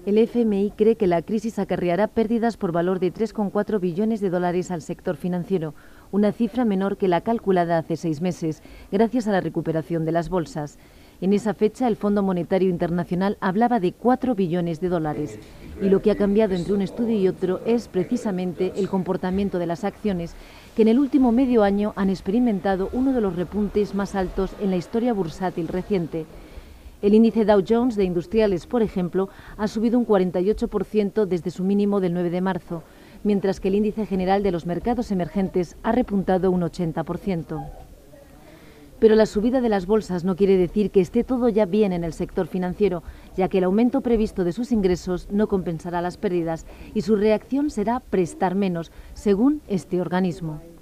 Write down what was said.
El FMI cree que la crisis acarreará pérdidas por valor de 3,4 billones de dólares al sector financiero, una cifra menor que la calculada hace 6 meses, gracias a la recuperación de las bolsas. En esa fecha, el Fondo Monetario Internacional hablaba de 4 billones de dólares. Y lo que ha cambiado entre un estudio y otro es precisamente el comportamiento de las acciones, que en el último medio año han experimentado uno de los repuntes más altos en la historia bursátil reciente. El índice Dow Jones de industriales, por ejemplo, ha subido un 48% desde su mínimo del 9 de marzo, mientras que el índice general de los mercados emergentes ha repuntado un 80%. Pero la subida de las bolsas no quiere decir que esté todo ya bien en el sector financiero, ya que el aumento previsto de sus ingresos no compensará las pérdidas y su reacción será prestar menos, según este organismo.